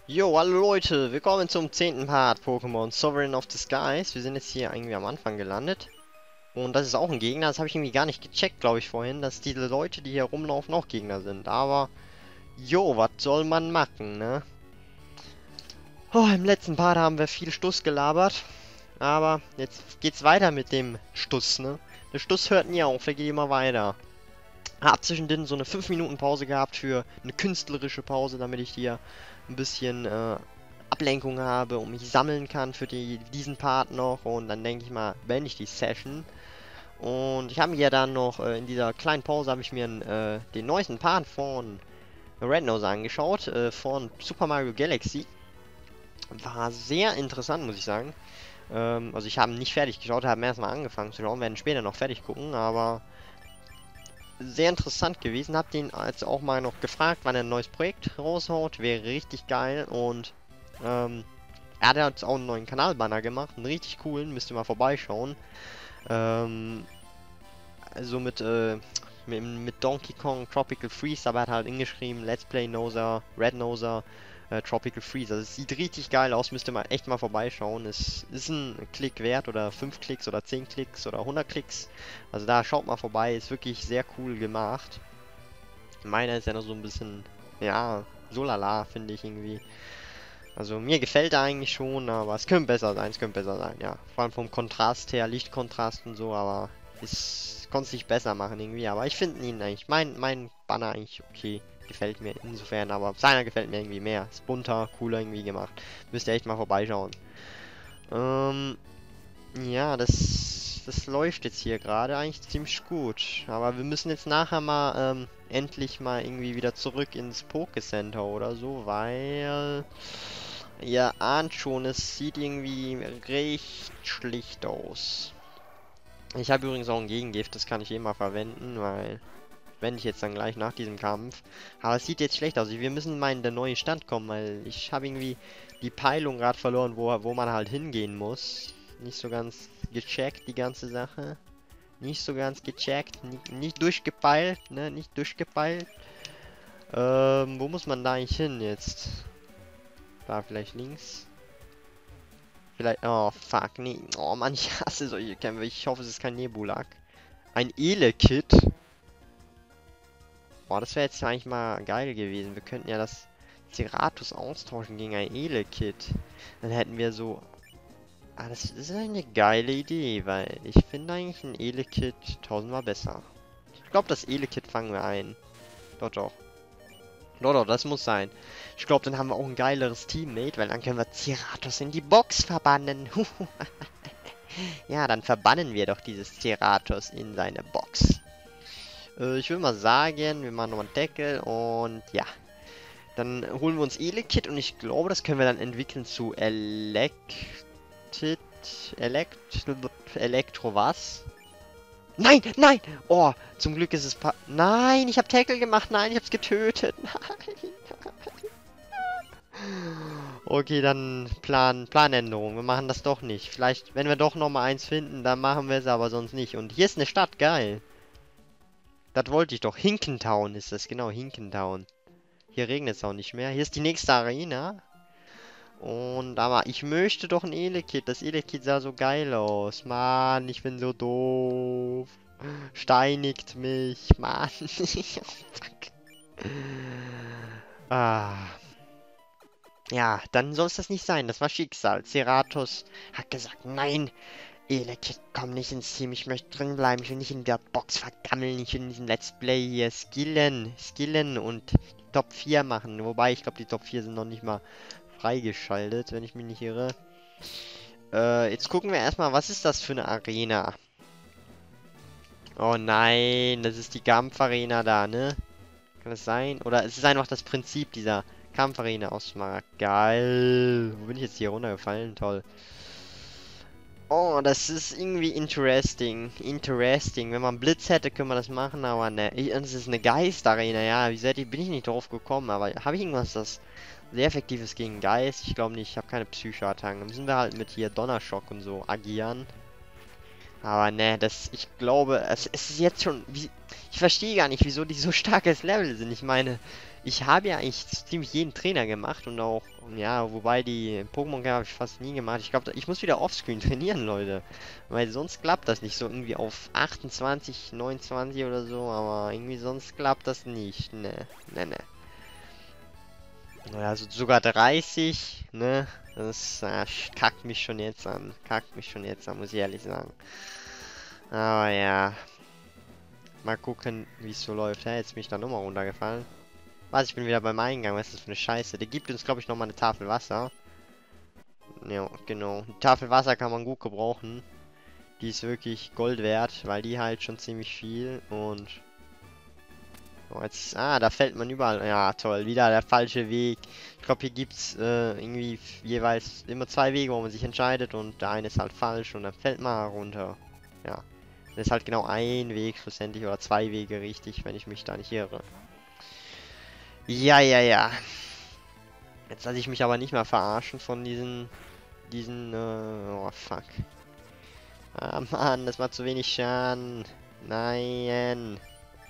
Jo, hallo Leute, willkommen zum 10. Part Pokémon Sovereign of the Skies. Wir sind jetzt hier irgendwie am Anfang gelandet. Und das ist auch ein Gegner, das habe ich irgendwie gar nicht gecheckt, glaube ich, vorhin, dass diese Leute, die hier rumlaufen, auch Gegner sind. Aber, jo, was soll man machen, ne? Oh, im letzten Part haben wir viel Stuss gelabert. Aber jetzt geht's weiter mit dem Stuss, ne? Der Stuss hört nie auf, der geht immer weiter. Hab zwischendrin so eine 5 Minuten Pause gehabt für eine künstlerische Pause, damit ich hier ein bisschen Ablenkung habe und mich sammeln kann für diesen Part noch. Und dann denke ich mal, beende ich die Session. Und ich habe mir ja dann noch in dieser kleinen Pause habe ich mir den neuesten Part von Red Nose angeschaut, von Super Mario Galaxy. War sehr interessant, muss ich sagen. Also ich habe nicht fertig geschaut, habe erstmal angefangen zu schauen, werden später noch fertig gucken, aber sehr interessant gewesen. Hab den als auch mal noch gefragt, wann er ein neues Projekt raushaut. Wäre richtig geil. Und er hat jetzt auch einen neuen Kanalbanner gemacht. Einen richtig coolen. Müsst ihr mal vorbeischauen. Also mit Donkey Kong Tropical Freeze. Aber er hat halt hingeschrieben Let's Play Noser, Red Noser, Tropical Freeze. Also es sieht richtig geil aus. Müsst ihr mal echt mal vorbeischauen. Es ist ein Klick wert. Oder 5 Klicks oder 10 Klicks oder 100 Klicks. Also da schaut mal vorbei. Ist wirklich sehr cool gemacht. Meiner ist ja noch so ein bisschen, ja, so lala, finde ich irgendwie. Also mir gefällt er eigentlich schon, aber es könnte besser sein, ja. Vor allem vom Kontrast her, Lichtkontrast und so, aber es konnte es nicht besser machen irgendwie. Aber ich finde ihn eigentlich, mein Banner eigentlich okay. Gefällt mir insofern, aber seiner gefällt mir irgendwie mehr. Ist bunter, cooler irgendwie gemacht. Müsst ihr echt mal vorbeischauen. Ja, das läuft jetzt hier gerade eigentlich ziemlich gut. Aber wir müssen jetzt nachher mal endlich mal irgendwie wieder zurück ins Pokécenter oder so, weil ihr ahnt schon, es sieht irgendwie recht schlicht aus. Ich habe übrigens auch ein Gegengift, das kann ich eh mal verwenden, weil wende ich jetzt dann gleich nach diesem Kampf. Aber es sieht jetzt schlecht aus. Wir müssen mal in den neuen Stand kommen, weil ich habe irgendwie die Peilung gerade verloren, wo man halt hingehen muss. Nicht so ganz gecheckt, die ganze Sache. Nicht so ganz gecheckt, nicht durchgepeilt, ne? Nicht durchgepeilt. Wo muss man da eigentlich hin jetzt? Da vielleicht links. Vielleicht, oh fuck, nee. Oh Mann, ich hasse solche Kämpfe. Ich hoffe, es ist kein Nebulak. Ein Elekid. Boah, das wäre jetzt eigentlich mal geil gewesen. Wir könnten ja das Ceratus austauschen gegen ein Elekid. Dann hätten wir so... Ah, das ist eine geile Idee, weil ich finde eigentlich ein Elekid tausendmal besser. Ich glaube, das Elekid fangen wir ein. Doch, doch. Doch, doch, das muss sein. Ich glaube, dann haben wir auch ein geileres Teammate, weil dann können wir Ceratus in die Box verbannen. Ja, dann verbannen wir doch dieses Ceratus in seine Box. Ich würde mal sagen, wir machen nochmal einen Deckel und ja. Dann holen wir uns Elekid und ich glaube, das können wir dann entwickeln zu Elektro was? Nein, nein! Oh, zum Glück ist es Nein, ich habe Tackle gemacht. Nein, ich habe es getötet. Nein. Okay, dann Planänderung. Wir machen das doch nicht. Vielleicht, wenn wir doch nochmal eins finden, dann machen wir es, aber sonst nicht. Und hier ist eine Stadt, geil. Das wollte ich doch. Hinkentown ist das, genau, Hinkentown. Hier regnet es auch nicht mehr. Hier ist die nächste Arena. Und aber ich möchte doch ein Elekid. Das Elekid sah so geil aus. Mann, ich bin so doof. Steinigt mich. Mann. Fuck. Ah. Ja, dann soll es das nicht sein. Das war Schicksal. Ceratus hat gesagt, nein, Elekid, komm nicht ins Team. Ich möchte drin bleiben. Ich will nicht in der Box vergammeln. Ich will in diesem Let's Play hier skillen und Top 4 machen. Wobei, ich glaube, die Top 4 sind noch nicht mal freigeschaltet, wenn ich mich nicht irre. Jetzt gucken wir erstmal, was ist das für eine Arena? Oh nein, das ist die Kampfarena da, ne? Kann das sein? Oder es ist einfach das Prinzip dieser Kampfarena aus Smaragd. Geil. Wo bin ich jetzt hier runtergefallen? Toll. Oh, das ist irgendwie interesting. Interesting. Wenn man Blitz hätte, können wir das machen, aber ne. Das ist eine Geist-Arena, ja. Bin ich nicht drauf gekommen, aber habe ich irgendwas, das sehr effektives gegen Geist? Ich glaube nicht, ich habe keine Psycho-Attacken. Dann müssen wir halt mit hier Donnerschock und so agieren. Aber ne, ich glaube, es ist jetzt schon, ich verstehe gar nicht, wieso die so starkes Level sind. Ich meine, Ich habe ja eigentlich ziemlich jeden Trainer gemacht und auch, ja, wobei die Pokémon habe ich fast nie gemacht. Ich glaube, ich muss wieder offscreen trainieren, Leute. Weil sonst klappt das nicht so irgendwie auf 28, 29 oder so, aber irgendwie sonst klappt das nicht. Ne, ne, ne. Ja, also sogar 30, ne? Das kackt mich schon jetzt an. Kackt mich schon jetzt an, muss ich ehrlich sagen. Aber ja. Mal gucken, wie es so läuft. Hä, jetzt bin ich da nochmal runtergefallen. Was, ich bin wieder beim Eingang. Was ist das für eine Scheiße? Der gibt uns, glaube ich, nochmal eine Tafel Wasser. Ja, genau. Die Tafel Wasser kann man gut gebrauchen. Die ist wirklich Gold wert, weil die halt schon ziemlich viel und... Oh, jetzt, da fällt man überall. Ja, toll. Wieder der falsche Weg. Ich glaube, hier gibt es irgendwie jeweils immer zwei Wege, wo man sich entscheidet und der eine ist halt falsch und dann fällt man runter. Ja. Das ist halt genau ein Weg schlussendlich oder zwei Wege richtig, wenn ich mich da nicht irre. Ja, ja, ja. Jetzt lasse ich mich aber nicht mehr verarschen von oh fuck. Ah, Mann, das war zu wenig Schaden. Nein.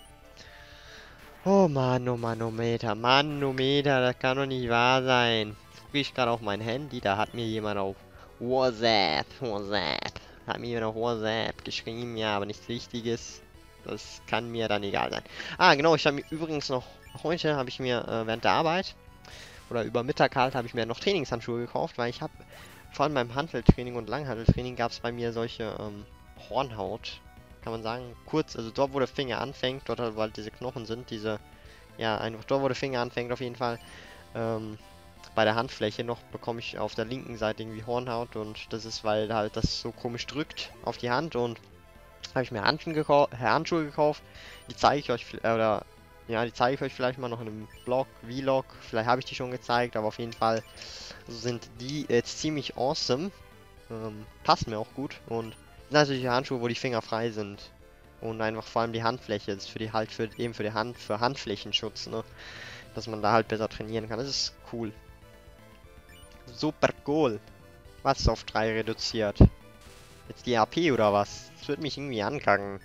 Oh Manometer, das kann doch nicht wahr sein. Jetzt gucke ich gerade auf mein Handy, da hat mir jemand auf WhatsApp, hat mir jemand auf WhatsApp geschrieben, ja, aber nichts Wichtiges. Das kann mir dann egal sein. Ah, genau, ich habe mir übrigens noch, heute habe ich mir während der Arbeit, oder über Mittag halt, habe ich mir noch Trainingshandschuhe gekauft, weil ich habe, vor allem beim Hanteltraining und Langhanteltraining gab es bei mir solche Hornhaut, kann man sagen, kurz, also dort wo der Finger anfängt, dort halt, wo halt diese Knochen sind, diese, ja, einfach dort wo der Finger anfängt auf jeden Fall, bei der Handfläche noch bekomme ich auf der linken Seite irgendwie Hornhaut und das ist, weil halt das so komisch drückt auf die Hand und habe ich mir Handschuhe gekauft, die zeige ich euch, oder, ja, die zeige ich euch vielleicht mal noch in einem Vlog, vielleicht habe ich die schon gezeigt, aber auf jeden Fall sind die jetzt ziemlich awesome, passt mir auch gut und sind natürlich Handschuhe, wo die Finger frei sind. Und einfach vor allem die Handfläche ist für die halt für eben für die Hand, für Handflächenschutz, ne? Dass man da halt besser trainieren kann. Das ist cool. Super cool. Was ist auf 3 reduziert? Jetzt die AP oder was? Das wird mich irgendwie ankacken.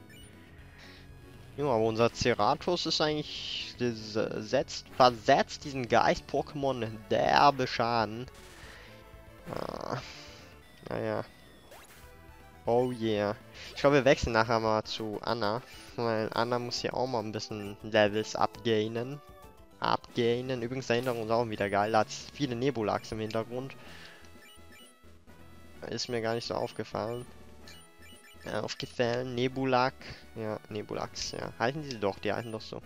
Ja, aber unser Ceratus ist eigentlich versetzt diesen Geist-Pokémon derbe Schaden. Naja. Oh yeah. Ich glaube, wir wechseln nachher mal zu Anna. Weil Anna muss hier auch mal ein bisschen Levels upgainen. Übrigens, der Hintergrund ist auch wieder geil. Da hat viele Nebulax im Hintergrund. Ist mir gar nicht so aufgefallen. Nebulak. Ja, Nebulax, ja. Heißen diese doch, die heißen doch so.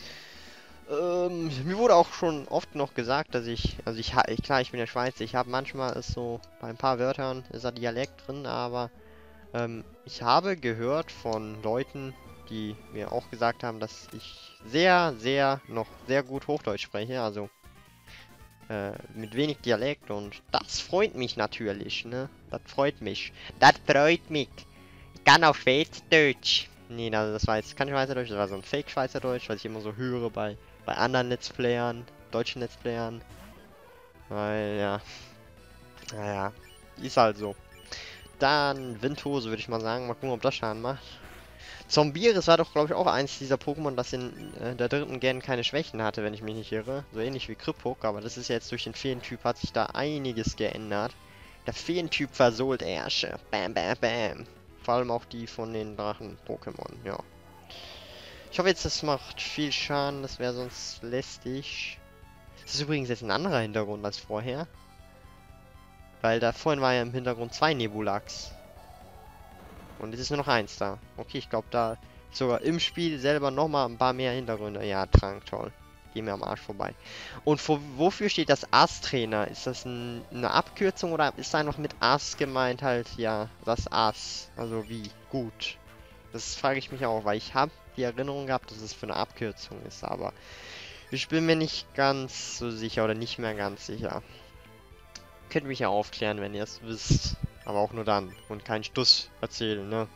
Mir wurde auch schon oft noch gesagt, dass klar, ich bin ja Schweizer, ich habe manchmal ist so, bei ein paar Wörtern ist da Dialekt drin, aber ich habe gehört von Leuten, die mir auch gesagt haben, dass ich noch sehr gut Hochdeutsch spreche, also mit wenig Dialekt und das freut mich natürlich, ne? Das freut mich. Das freut mich. Ich kann auch Schweizerdeutsch. Nee, also das war jetzt kein Schweizerdeutsch, das war so ein Fake-Schweizerdeutsch, was ich immer so höre bei anderen Let's Playern, deutschen Let's Playern. Weil, ja. Naja, ist halt so. Dann Windhose, würde ich mal sagen. Mal gucken, ob das Schaden macht. Zombiris war doch, glaube ich, auch eins dieser Pokémon, das in der dritten Gen keine Schwächen hatte, wenn ich mich nicht irre. So ähnlich wie Kripphook, aber das ist jetzt durch den Feentyp hat sich da einiges geändert. Der Feentyp versohlt Ärsche. Bam, bam, bam. Vor allem auch die von den Drachen-Pokémon, ja. Ich hoffe jetzt, das macht viel Schaden, das wäre sonst lästig. Das ist übrigens jetzt ein anderer Hintergrund als vorher. Weil da vorhin war ja im Hintergrund 2 Nebulax. Und jetzt ist nur noch eins da. Okay, ich glaube da sogar im Spiel selber nochmal ein paar mehr Hintergründe. Ja, Trank, toll. Geh mir am Arsch vorbei. Und wofür steht das Ass-Trainer? Ist das eine Abkürzung oder ist einfach mit Ass gemeint halt, ja, das Ass? Also wie? Gut. Das frage ich mich auch, weil ich habe die Erinnerung gehabt, dass es für eine Abkürzung ist, aber ich bin mir nicht ganz so sicher oder nicht mehr ganz sicher. Könnt mich ja aufklären, wenn ihr es wisst. Aber auch nur dann. Und keinen Stuss erzählen, ne?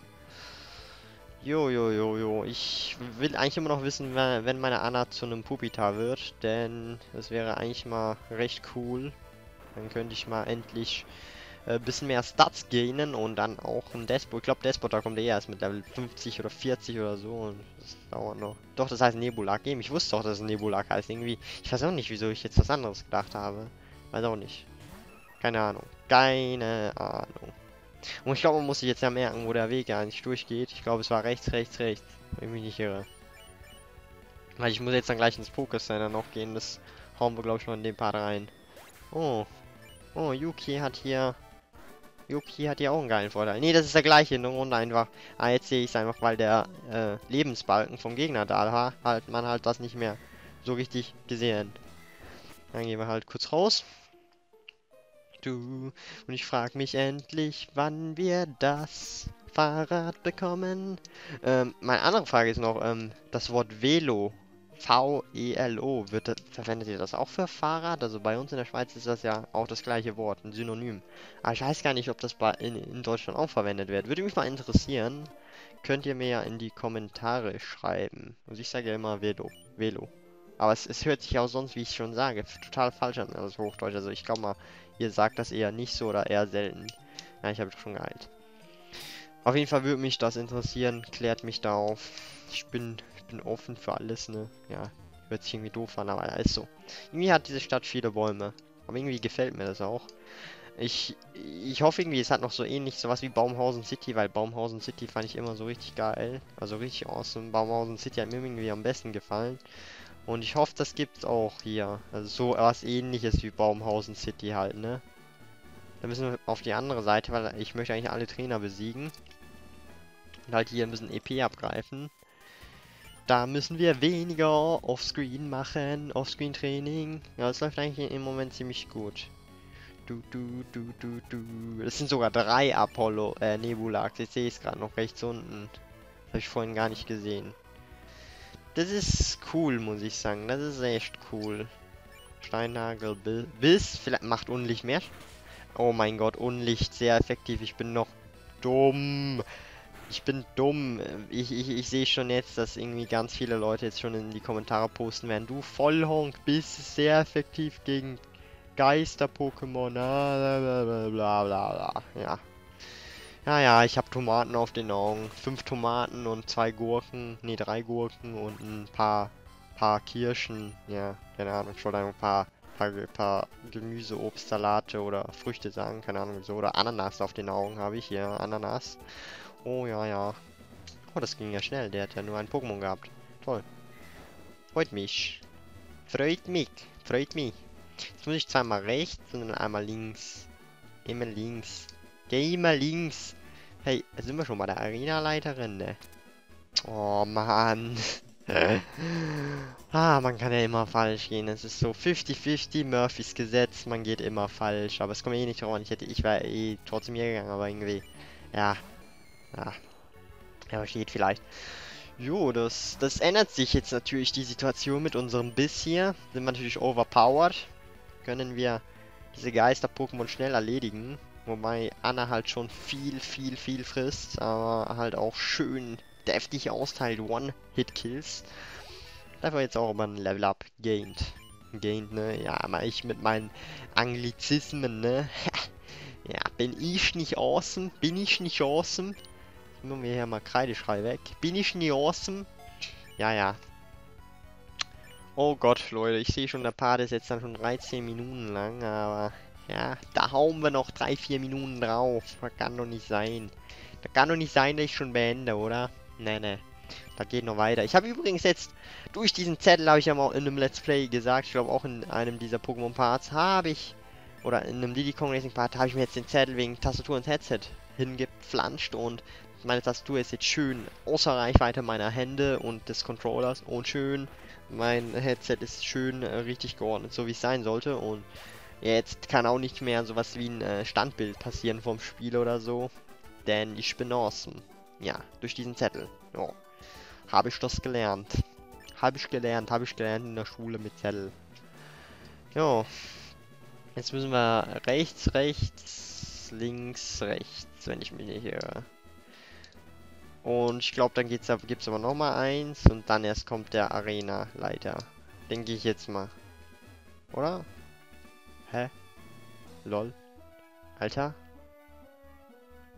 Jo. Ich will eigentlich immer noch wissen, wenn meine Anna zu einem Pupitar wird. Denn das wäre eigentlich mal recht cool. Dann könnte ich mal endlich bisschen mehr Stats gainen und dann auch ein Despot. Ich glaube, Despot, da kommt er erst mit Level 50 oder 40 oder so und das dauert noch. Doch, das heißt Nebulak Game. Ich wusste auch, dass es Nebulak heißt. Irgendwie, ich weiß auch nicht, wieso ich jetzt was anderes gedacht habe. Weiß auch nicht. Keine Ahnung. Keine Ahnung. Und ich glaube, man muss sich jetzt ja merken, wo der Weg eigentlich durchgeht. Ich glaube, es war rechts, rechts, rechts. Wenn ich mich nicht irre. Weil ich muss jetzt dann gleich ins Poké-Center noch gehen. Das hauen wir, glaube ich, noch in den Part rein. Oh. Oh, Yuki hat hier auch einen geilen Vorteil. Nee, das ist der gleiche in der Runde einfach. Ah, jetzt sehe ich es einfach, weil der Lebensbalken vom Gegner da war. Halt man halt das nicht mehr so richtig gesehen. Dann gehen wir halt kurz raus. Und ich frage mich endlich, wann wir das Fahrrad bekommen. Meine andere Frage ist noch, das Wort Velo. V-E-L-O. Verwendet ihr das auch für Fahrrad? Also bei uns in der Schweiz ist das ja auch das gleiche Wort, ein Synonym. Aber ich weiß gar nicht, ob das in Deutschland auch verwendet wird. Würde mich mal interessieren. Könnt ihr mir ja in die Kommentare schreiben. Also ich sage ja immer Velo. Velo. Aber es hört sich auch sonst, wie ich schon sage, total falsch an, also Hochdeutsch. Also ich glaube mal, ihr sagt das eher nicht so oder eher selten. Ja, ich habe schon geheilt. Auf jeden Fall würde mich das interessieren. Klärt mich da auf. Ich bin offen für alles, ne? Ja, hört sich irgendwie doof an, aber ist so. Irgendwie hat diese Stadt viele Bäume. Aber irgendwie gefällt mir das auch. Ich hoffe irgendwie, es hat noch so ähnlich sowas wie Baumhausen City, weil Baumhausen City fand ich immer so richtig geil. Also richtig awesome. Baumhausen City hat mir irgendwie am besten gefallen. Und ich hoffe, das gibt's auch hier. Also so was ähnliches wie Baumhausen City halt, ne? Da müssen wir auf die andere Seite, weil ich möchte eigentlich alle Trainer besiegen. Und halt hier ein bisschen EP abgreifen. Da müssen wir weniger Offscreen machen. Offscreen-Training. Ja, das läuft eigentlich im Moment ziemlich gut. Das sind sogar 3 Apollo, Nebulax. Jetzt sehe ich es gerade noch rechts unten. Das habe ich vorhin gar nicht gesehen. Das ist cool, muss ich sagen. Das ist echt cool. Steinnagel, Biss. Vielleicht macht Unlicht mehr. Oh mein Gott, Unlicht. Sehr effektiv. Ich bin noch dumm. Ich bin dumm. Ich sehe schon jetzt, dass irgendwie ganz viele Leute jetzt schon in die Kommentare posten werden. Du Vollhonk, bist sehr effektiv gegen Geister-Pokémon. Bla bla bla. Ja. Ja, ich habe Tomaten auf den Augen. 5 Tomaten und 2 Gurken. Ne, 3 Gurken und ein paar Kirschen. Ja, keine Ahnung. Ich wollte einfach ein paar Gemüse, Obst, Salate oder Früchte sagen. Keine Ahnung so. Oder Ananas auf den Augen habe ich hier. Ananas. Oh ja. Oh, das ging ja schnell. Der hat ja nur ein Pokémon gehabt. Toll. Freut mich. Freut mich. Freut mich. Jetzt muss ich zweimal rechts und dann einmal links. Immer links. Geh immer links. Hey, sind wir schon bei der Arena-Leiterin, ne? Oh, Mann. Man kann ja immer falsch gehen. Es ist so 50-50, Murphys Gesetz. Man geht immer falsch. Aber es kommt eh nicht drauf an. Ich wäre eh trotzdem hier gegangen, aber irgendwie... Ja. Ja. Ja, steht vielleicht. Jo, das ändert sich jetzt natürlich, die Situation mit unserem Biss hier. Sind wir natürlich overpowered. Können wir diese Geister-Pokémon schnell erledigen. Wobei Anna halt schon viel frisst, aber halt auch schön deftig austeilt. One-Hit-Kills. Dafür jetzt auch über ein Level-Up gained, ne? Ja, aber ich mit meinen Anglizismen, ne? Ja, bin ich nicht awesome? Bin ich nicht awesome? Nehmen wir hier mal Kreideschrei weg. Bin ich nicht awesome? Ja. Oh Gott, Leute, ich sehe schon, der Part ist jetzt dann schon 13 Minuten lang, aber ja, da hauen wir noch 3-4 Minuten drauf. Das kann doch nicht sein. Das kann doch nicht sein, dass ich schon beende, oder? Ne. Da geht noch weiter. Ich habe übrigens jetzt, durch diesen Zettel habe ich ja mal in einem Let's Play gesagt, ich glaube auch in einem dieser Pokémon-Parts oder in einem Diddy Kong Racing Part habe ich mir jetzt den Zettel wegen Tastatur und Headset hingepflanscht und meine Tastatur ist jetzt schön außer Reichweite meiner Hände und des Controllers und schön, mein Headset ist schön richtig geordnet, so wie es sein sollte und jetzt kann auch nicht mehr sowas wie ein Standbild passieren vom Spiel oder so, denn ich bin awesome. Ja, durch diesen Zettel. Ja. Habe ich das gelernt. Habe ich gelernt in der Schule mit Zettel. Ja. Jetzt müssen wir rechts, links, rechts, wenn ich mich nicht irre. Und ich glaube, dann gibt's aber noch mal eins und dann erst kommt der Arena-Leiter. Denke ich jetzt mal. Oder? Hä? Lol. Alter?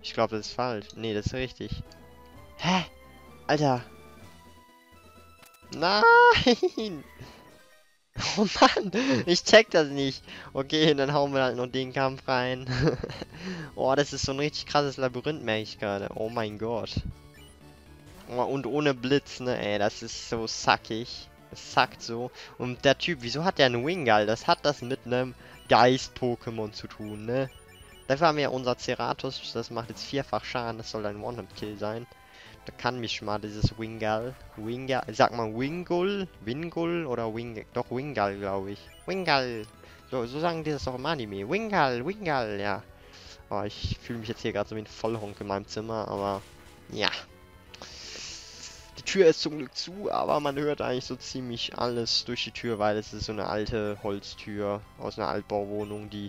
Ich glaube, das ist falsch. Nee, das ist richtig. Hä? Alter. Nein! Oh Mann, ich check das nicht. Okay, dann hauen wir halt noch den Kampf rein. Oh, das ist so ein richtig krasses Labyrinth, merke ich gerade. Oh mein Gott. Oh, und ohne Blitz, ne? Ey, das ist so sackig. Es sackt so. Und der Typ, wieso hat der einen Wingull? Das hat das mit einem Geist-Pokémon zu tun, ne? Dafür haben wir ja unser Ceratus. Das macht jetzt 4-fach Schaden. Das soll ein One-Hit-Kill sein. Da kann mich mal dieses Wingull. Sag mal Wingull oder Wing. Doch, Wingull, glaube ich. Wingull. So sagen die das doch im Anime. Wingull, ja. Aber ich fühle mich jetzt hier gerade so wie ein Vollhonk in meinem Zimmer, aber ja. Die Tür ist zum Glück zu, aber man hört eigentlich so ziemlich alles durch die Tür, weil es ist so eine alte Holztür aus einer Altbauwohnung, die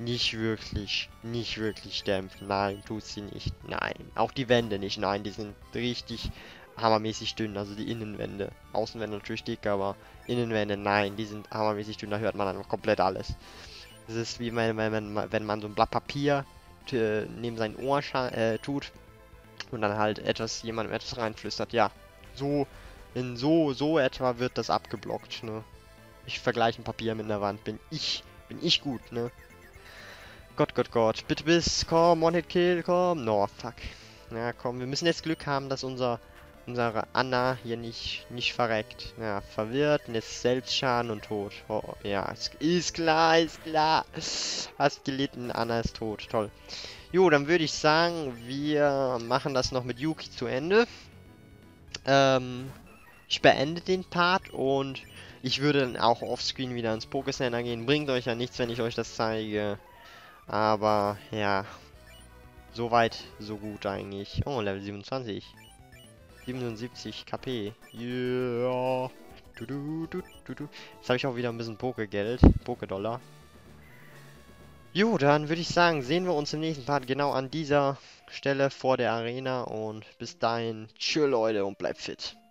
nicht wirklich dämpft. Nein, tut sie nicht. Nein. Auch die Wände nicht. Nein, die sind richtig hammermäßig dünn. Also die Innenwände. Außenwände natürlich dick, aber Innenwände, nein, die sind hammermäßig dünn. Da hört man einfach komplett alles. Das ist wie wenn man so ein Blatt Papier neben sein Ohr tut und dann halt jemandem etwas reinflüstert. Ja, so etwa wird das abgeblockt, ne? Ich vergleiche ein Papier mit einer Wand. Bin ich gut, ne? Gott. Bitte bis, komm, One-Hit-Kill, komm. No, fuck. Ja, komm, wir müssen jetzt Glück haben, dass unsere Anna hier nicht verreckt. Ja, verwirrt und jetzt Selbstschaden und tot. Oh, ja, ist klar. Hast gelitten, Anna ist tot. Toll. Jo, dann würde ich sagen, wir machen das noch mit Yuki zu Ende. Ich beende den Part und ich würde dann auch offscreen wieder ins Pokécenter gehen. Bringt euch ja nichts, wenn ich euch das zeige. Aber ja, soweit, so gut eigentlich. Oh, Level 27. 77 KP. Yeah. Jetzt habe ich auch wieder ein bisschen Pokégeld. Pokédollar. Jo, dann würde ich sagen, sehen wir uns im nächsten Part genau an dieser Stelle vor der Arena. Und bis dahin, tschö Leute und bleibt fit.